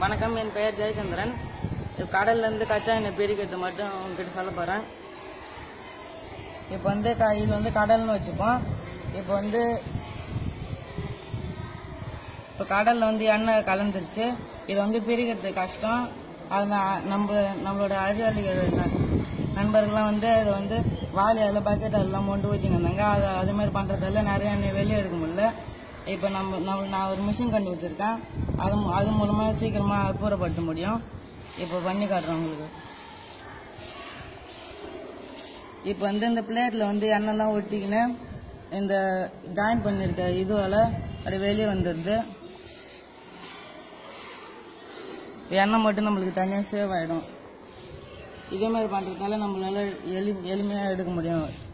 வணக்கம், என் பெயர் ஜெயச்சந்திரன். கடல்லேருந்து கச்சா எண்ணெய் பிரிக்கிறது மட்டும் உங்ககிட்ட சொல்ல போகிறேன். இப்போ இது கடல்னு வச்சுப்போம். இப்போ கடலில் எண்ணெய் கலந்துருச்சு. இது பிரிக்கிறது கஷ்டம். அது நம்மளோட அறிவாளிகள் நண்பர்கள்லாம் அதை வாலி அதில் பக்கெட் அதெல்லாம் மொண்டு ஊற்றிங்க இருந்தாங்க. அதுமாதிரி பண்ணுறதால நிறைய எண்ணெய் வெளியே எடுக்க முடியல. இப்போ நான் ஒரு மிஷின் கண்டுபிடிச்சிருக்கேன். அது மூலமாக சீக்கிரமாக அப்புறப்படுத்த முடியும். இப்போ பண்ணி காட்டுறேன் உங்களுக்கு. இப்போ இந்த பிளேட்டில் எண்ணெய்லாம் ஒட்டிக்கின்னு இந்த ஜாயின் பண்ணியிருக்க இதுவால் அப்படி வெளியே வந்துடுது. எண்ணெய் மட்டும் நம்மளுக்கு தனியாக சேவ் ஆகிடும். இதே மாதிரி பண்ணுறதால நம்மளால எளிமையாக எடுக்க முடியும்.